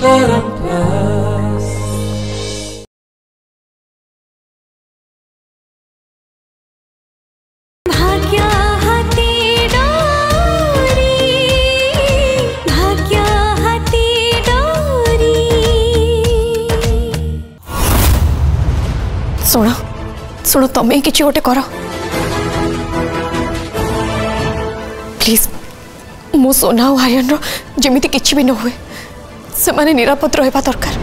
शुण शुण तमें कि गोटे कर प्लीज मो सोना और आर्यन जमी कि भी न हुए से माने निरापद रहा दरकार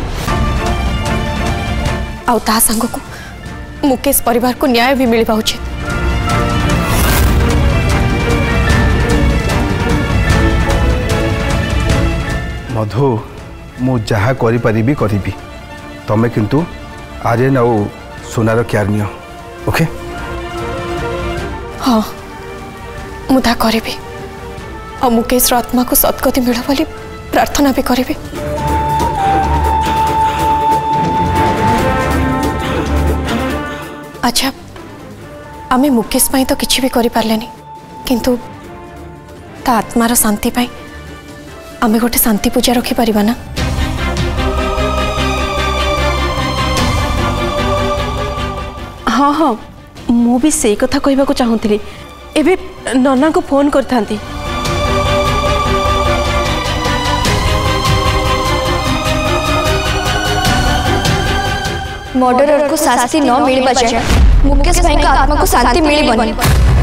आ सांग को मुकेश परिवार को न्याय भी मिलवा उचित। मधु मु जहाँ करी तमें किंतु आर्यन आ सोनार केयर नियो ओके। हाँ मुझा करी और मुकेश आत्मा को सदगति मिल बोली प्रार्थना भी करी। अच्छा आमे मुकेश पाई तो किसी भी करि पारलेनी किंतु ता आत्मार शांति पाई आमे गोटे शांति पूजा रखी परिबा ना। हाँ हाँ मु भी से कथा कहबा को चाहूली एबे नना को फोन करथांती। मर्डरर को शास्ति न मिलबा जाय मुकेश भाई का आत्मा को शांति मिलबनी।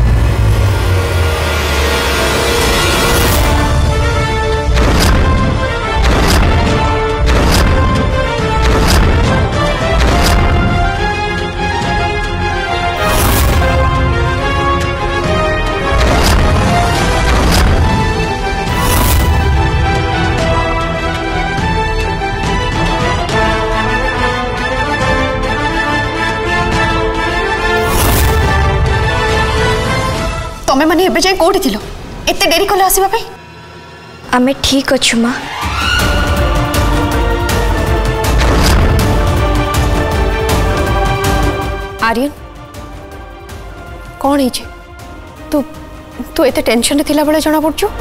तमें माने एबे जाय कोठी थिलो एते देरी कले आसीबा भाई? आमे ठीक अछु मां। आर्यन कौन है तू तू एते टेंशन रे थिला बेले जना पड़छु?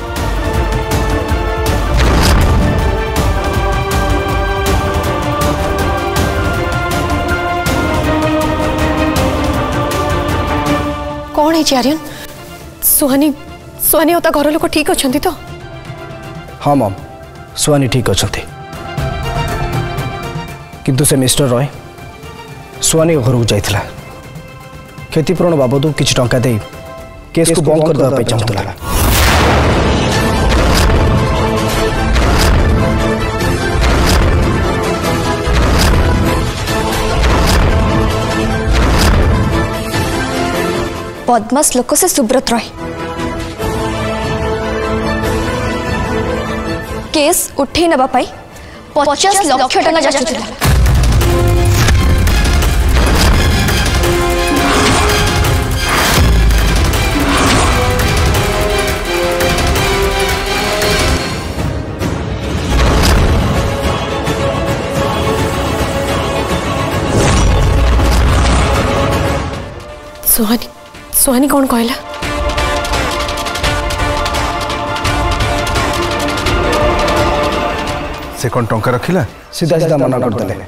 कौन है आर्यन? सुहानी सुहानी और घर लोक ठीक अच्छा तो? हाँ मम सुहानी ठीक अच्छा किंतु से मिस्टर रॉय सुहानी घर को जाइथिला क्षतिपूरण बाबद किसी टंका दे केस को बंद कर देबा चाहूला। बदमाश लोक से सुब्रत रॉय केस उठे नबा पाई 50 लाख टका जाचुथिला। सुहानी सुहानी कौन कहला? से कौन टंका रखिला? सीधा सीधा मना कर देले।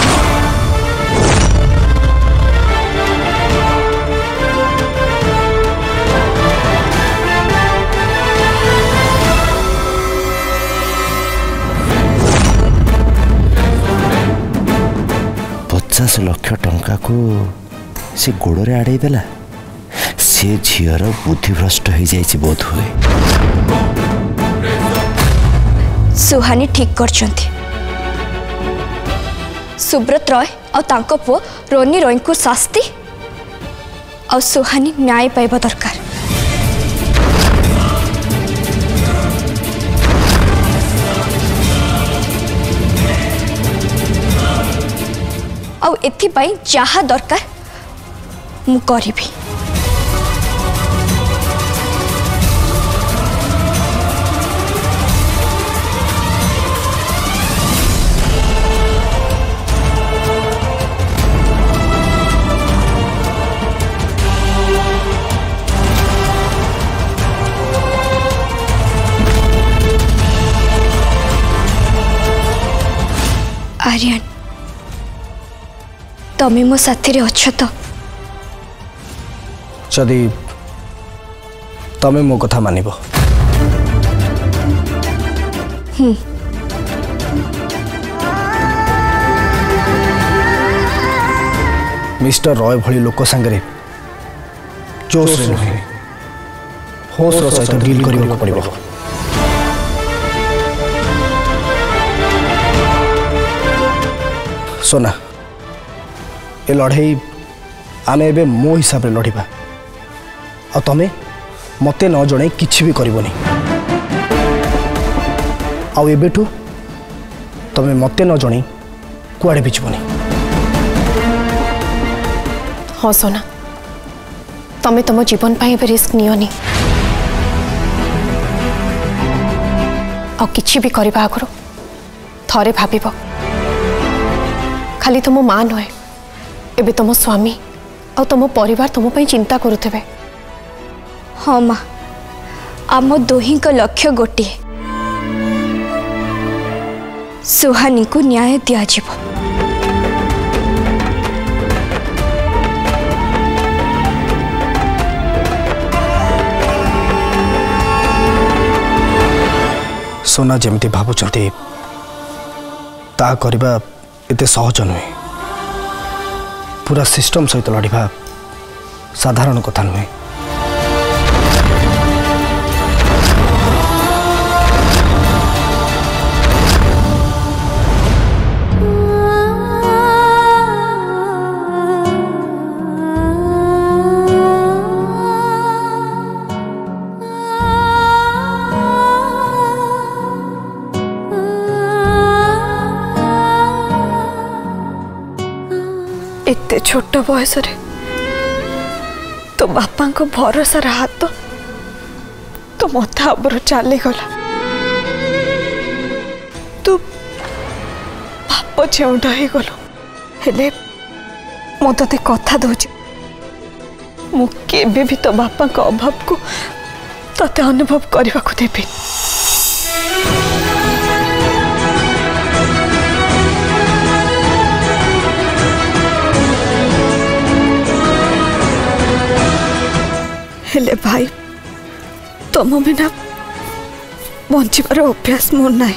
पचास लाख टंका को से गोड़े आड़े देला से झीर बुद्धिभ्रष्ट हो जाए बोध हुए। सुहानी ठीक करछंती। सुब्रत रॉय और तांको पुओ रोनी रॉय को शास्ति और सुहानी न्याय पाइबा दरकार। और एथिपाई जहा दरकार मु करिबी। आर्यन तमें मो साथी रे अच्छ तो जदि तमें मो कथा मानिबो मिस्टर रॉय भली लोक संगे जोश रे नहीं होश रो सहित डील करबा पड़िबो सोना ए लड़ाई आमे एबे मो हिसाब रे लड़िबा आ तमे मते न जणे किछि भी करबोनी आ एबेठू तमे मते न जणे कुआडे बिचबोनी हाँ सोना तमें तुम जीवन पाई रिस्क नियोनी आ किछि भी करबा आगरो थरे भाबिबो खाली तुम माँ नुहे एबे तुम स्वामी आ तुम परिवार तुम पे चिंता करुथे हाँ माँ आम दुही को लक्ष्य गोटे सुहानी को न्याय दिया जिवो सोना जमती भावुंटे ता करबा एते सहज नुहे पूरा सिस्टम सहित लड़िबा साधारण कथा नुहे एते छोट बयस तो बापा को भरोसा हाथ तो मत आबर चलीगला तू बाप झेउट हो गलु हेले मु ते कथा दौच मु केबे भी तो बापा का अभाव को तते अनुभव करने को देबी हेले भाई तुम बिना बंचार अभ्यास मोर ना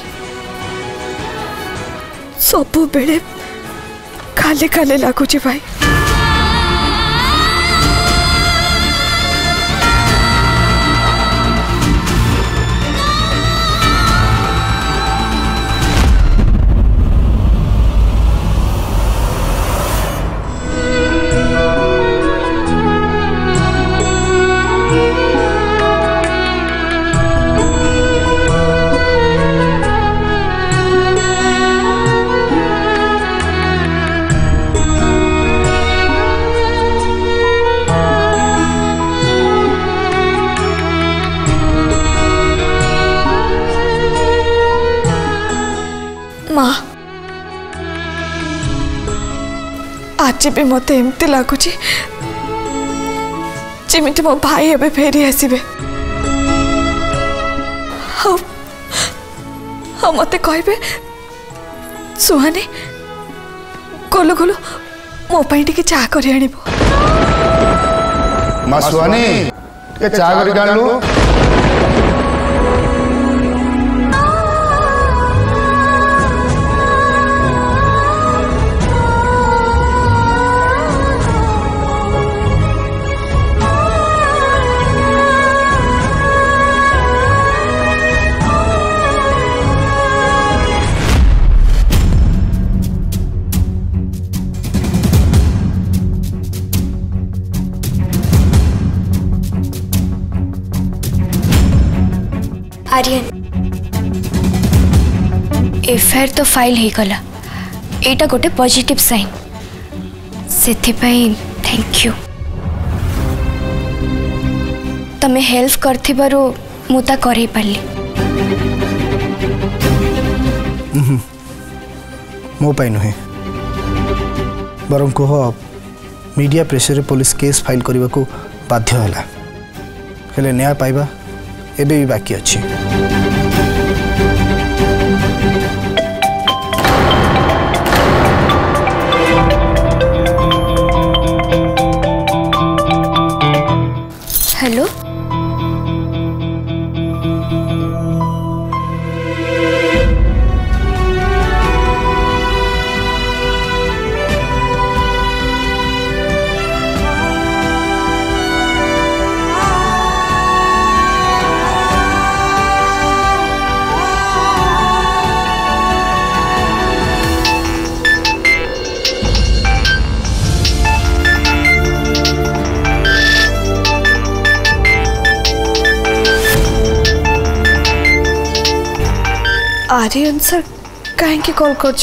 सबु बेले खाली खाली लगुच भाई माँ आज भी मत एमती लगुच जमी मो भाई एवं फेरी आसबे मत कहे सुहानी गलु गलु मो टे चाह कर सुहानी चाह कर आर्यन एफआईआर तो फाइल हो गला एटा गोटे पॉजिटिव साइन से थैंक यू तमे हेल्प करथिबारो मुता करै पाली मो पाई नुहे बरं कह media pressure police case file करने को बाध्य है हेले न्याय पाइबा एबे भी बाकी अच्छी आर्यन सर कहीं कॉल कर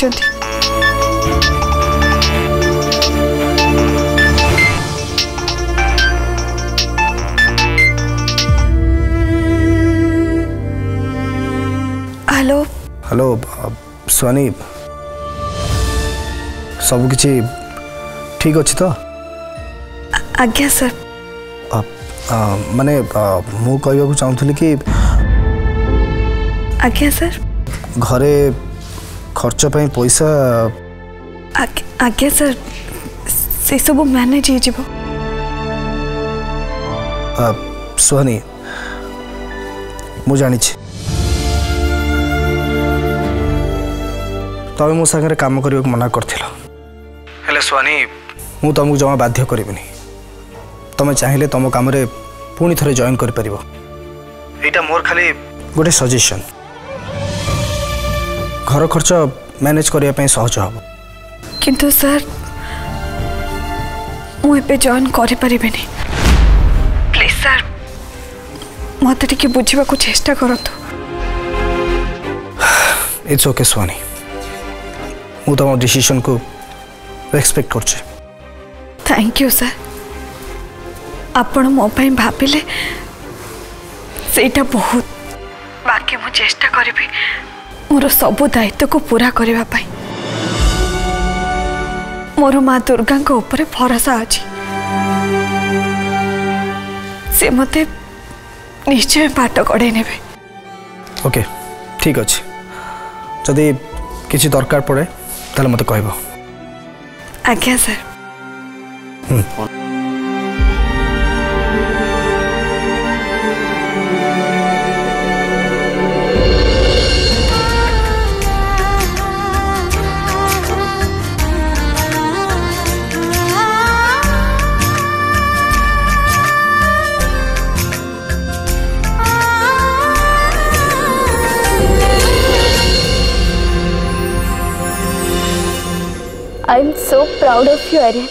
हेलो हेलो स्वानी सब किछि ठीक अच्छी तो आज्ञा सर माने मु कहबा चाहूली कि आज्ञा सर घरे खर्च पे पैसा आज्ञा सर से सब मैनेज हो सुहानी मु जानी तमें मो सागर काम करने मना कर सुहानी मु तुमको जमा बाध्य करी तुम चाहिए तुम काम पुणी थे जॉइन कर मोर खाली गोटे सजेशन घर खर्च मैनेज करने सहज हम किंतु सर मुझे जॉइन करें प्लीज सर मत टे बुझा चेष्टा करतु इट्स ओके सुहानी मु तुम डिसीजन को रेस्पेक्ट कर थैंक यू सर आपण मो भाविले सेटा बहुत बाकी मु चेष्टा करी मोर सबु दायित्व को पूरा करने मोर माँ दुर्गा ऊपर भरोसा अच्छी से मते निश्चय बाट कड़े ने ओके ठीक अच्छे जदि किसी दरकार पड़े ताले मते कहबो आज्ञा sir I'm so proud of you, Aryan.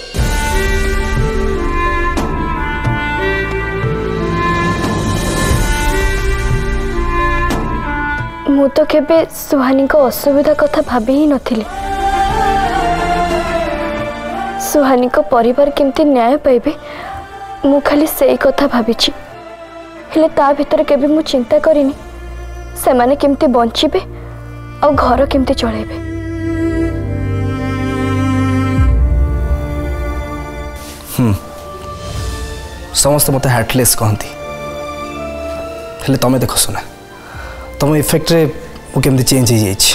मु तो केबे सुहानी को असुविधा कथा भाभी ही नथिली। सुहानी को परिवार केमती न्याय पाइबे मु खाली सेई कथा भाबिची हेले ता भीतर केबे मु चिंता करिनी से माने केमती बंचिबे और घर केमती चलेबे। समस्त मत हार्टलेस कहती हेले तमे देख सुना तुम इफेक्ट रे वो केमती चेंज हो जाइए।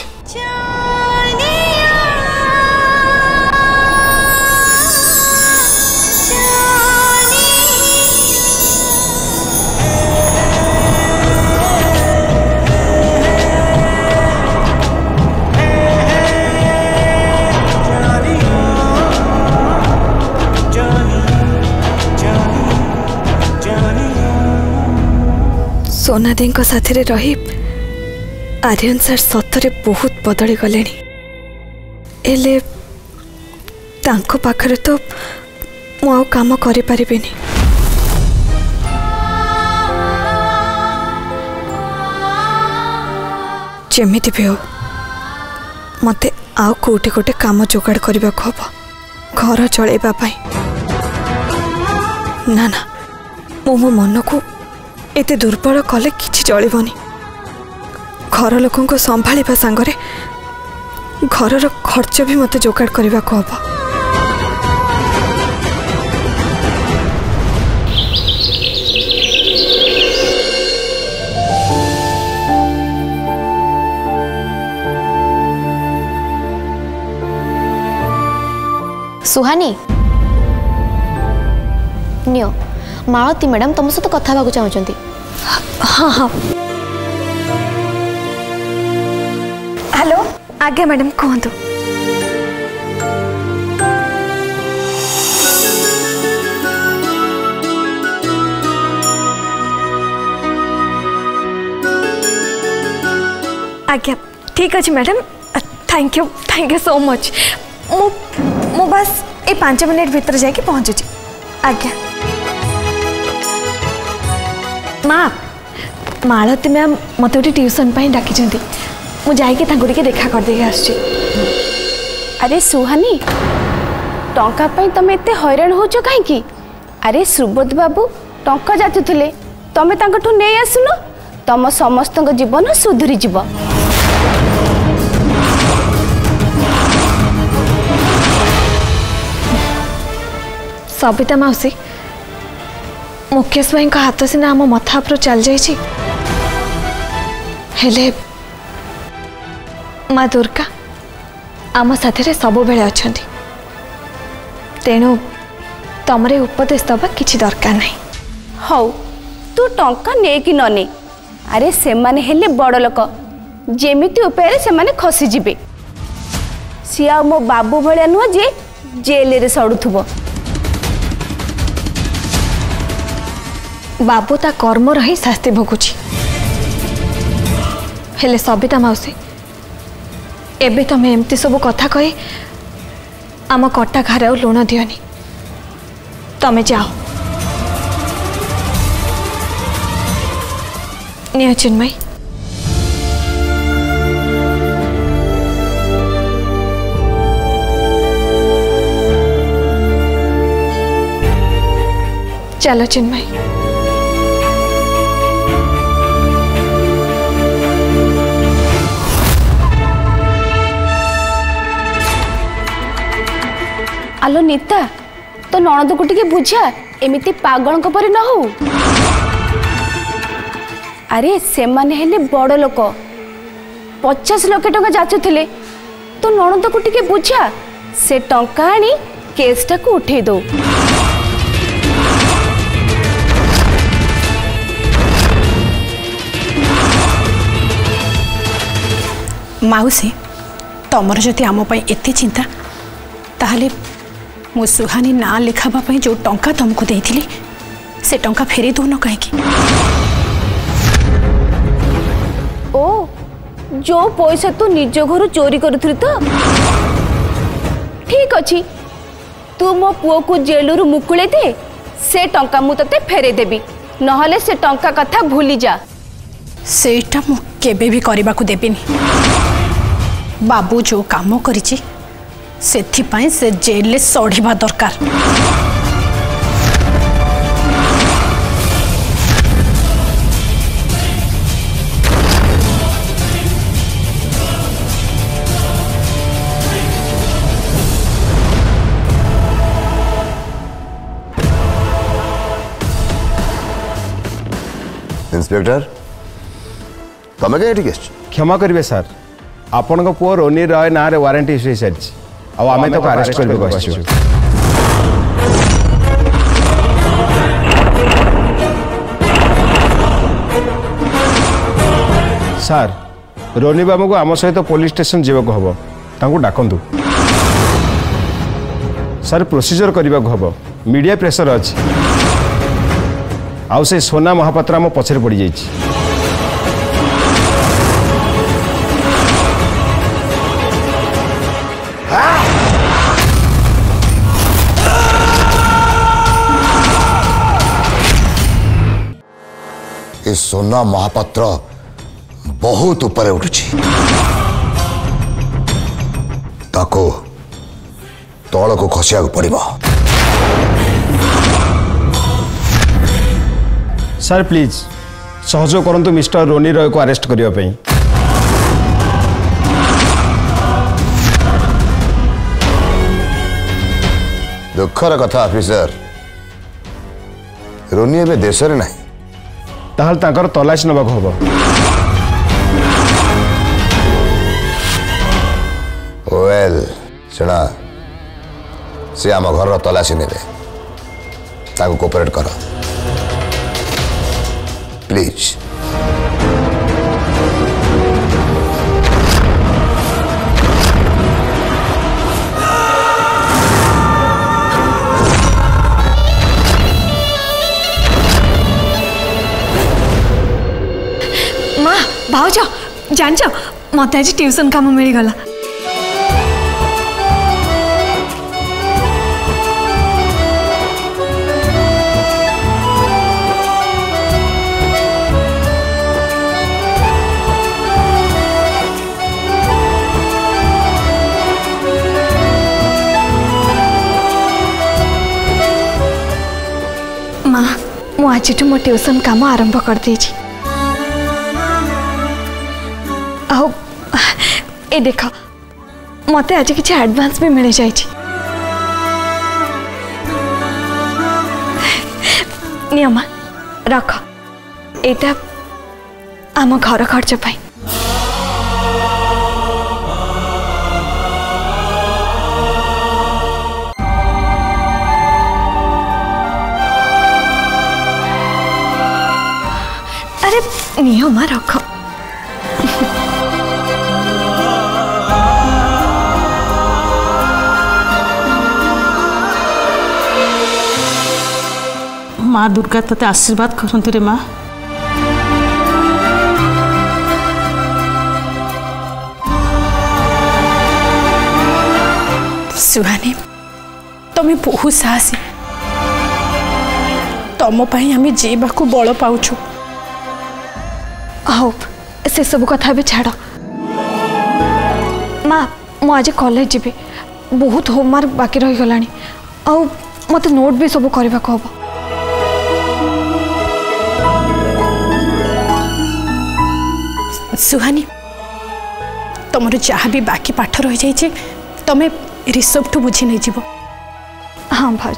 सोना दी साथी रे रही आर्यन सर सतरे बहुत बदली गले एले तांको पाखरे तो मु काम करि परिबिनी। जेमिति भी हो मते आउ कोटे कोटे काम जोगाड़ करबा को हम घर चलेबा पाई ना ना मो मन को एते दुर्बल कले किछि चलिबनी। घर लोकों को संभालिबा सांगरे घर खर्च भी मते जोगाड़ करबा को हबो। सुहानी नियो मालती मैडम तुम सहित कथा होगा चाहते। हाँ हाँ हेलो आज्ञा मैडम कहतु। आज्ञा ठीक अच्छे madam thank you so much. मु बस ये 5 मिनट भीतर जाके पहुँचुची। आज्ञा माँ मालती मैम मत गोटे ट्यूशन डाकी मु जाइके तांको टिके देखा कर देके आछी। अरे सुहानी टंका पाई तमे एते हैरान होचो काहे की? अरे सुबोध बाबू टंका जाचुथिले तमे तांकठु नै आसुनो तम समस्तक जीवन सुधुरी जीव। सबिता मौसी मुकेश भाई का हाथ सीना आम मथा उपर चल जाइए हेले माँ दुर्गा आम साथी सब बेले अच्छा तेणु तमरे उपदेश दबा किसी दरकार नहीं। हौ तू टंका ने कि न ने अरे से माने हेले बड़ लोक जेमिति उपाय से माने खसी जिबे सी आ मो बाबू भलिया नुह जे जेल रे सड़ुथुबो। बाबू ता कर्म रही शास्ति भोगुची हेले सबिता मौसी एबे तमे एमती सब कथा कही आम कटा घरे लुण दियोनी तमे जाओ निया चिन्मयी। चलो चिन्मयी। आलो नीता तो नणद को टिके बुझा एमिति पागल पर न हो। अरे से माने हेले बड़ लोक 50 लाख टंका जाचुथिले तो नणद को टिके बुझा से टंका आनी केसटा को उठे दो। माउसी तमर जदि आम एते चिंता ताहले मो सुहानी ना लिखाबा जो टंका तुमको देइथिली से टंका फेरी दोन कहीं। ओ जो पैसा तू निज घर चोरी करुथि तो ठीक अच्छी तू मो पुओ को जेलू मुकुले दे से टंका मु तते फेरे देबी नहले से टंका कथा भूली जा। सेटा मु केबे भी करबा को देबिनी। बाबू जो काम करिछि सेथिपाई से जेल ले सढ़ीबा दरकार। इंस्पेक्टर तमे के ठीक क्षमा करेंगे सर आपण पुओ रोनी रॉय ना रे वारंटी इश्यू हो सारी आम तो अरेस्ट कर सर रोनी बाबू को आम सहित पुलिस स्टेशन जीवाक हम डाकतु सर प्रोसीजर करने को हम मीडिया प्रेसर अच्छी आउ से सोना महापात्र आम पछरे पड़ जाइए। सोना महापात्र बहुत ऊपर उठुची ताको तल को खसिया पड़िबो। सर प्लीज सहयोग करंतु मिस्टर रोनी रॉय को अरेस्ट करिया पई। दुखर कथा ऑफिसर रोनी एबे देश रे नहीं ताहल तांकर तलाश नबाक हबो। वेल सुना से आम घर तलाशी ने कोऑपरेट कर प्लीज। माँ भाउज जान मत आज ट्यूशन काम मिलगला। माँ मु आज मो ट्यूशन काम आरंभ कर देछि। आओ ए देख मते आज किसी एडवांस भी मिल जाए। नियमा रख एटा आम घर खर्च पाई। अरे नियमा रख। माँ दुर्गा तते आशीर्वाद करंतु रे माँ। सुहानी तुम्हें बहुत साहसी तुम आम जीवा को बल पाउछु। आओ से सब कथा भी छाड़ माँ मु आज कॉलेज जीवी बहुत होमवर्क बाकी रही गलानी आउ मते नोट भी सब करबा को हबो। सुहानी तुमर जहाँ भी बाकी पाठ रही जाइए तुम्हें ऋषभ ठू बुझी नहीं जीव। हाँ भाज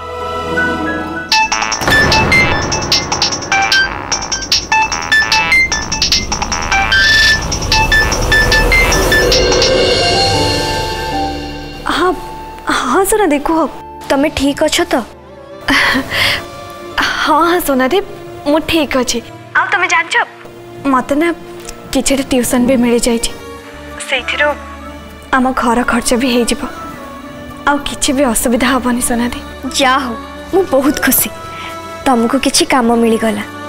हाँ हाँ सोना देखो तमे ठीक अच्छो तो? हाँ हाँ सोना दे मु ठीक अच्छे। आ तमे जानछ मत ना किसी ट्यूशन भी मिल जाइए आम घर खर्च भी हो जिवो आ किछि भी असुविधा हेनी सोना दे। जा हो मु बहुत खुशी तुमको किछि काम मिल गला।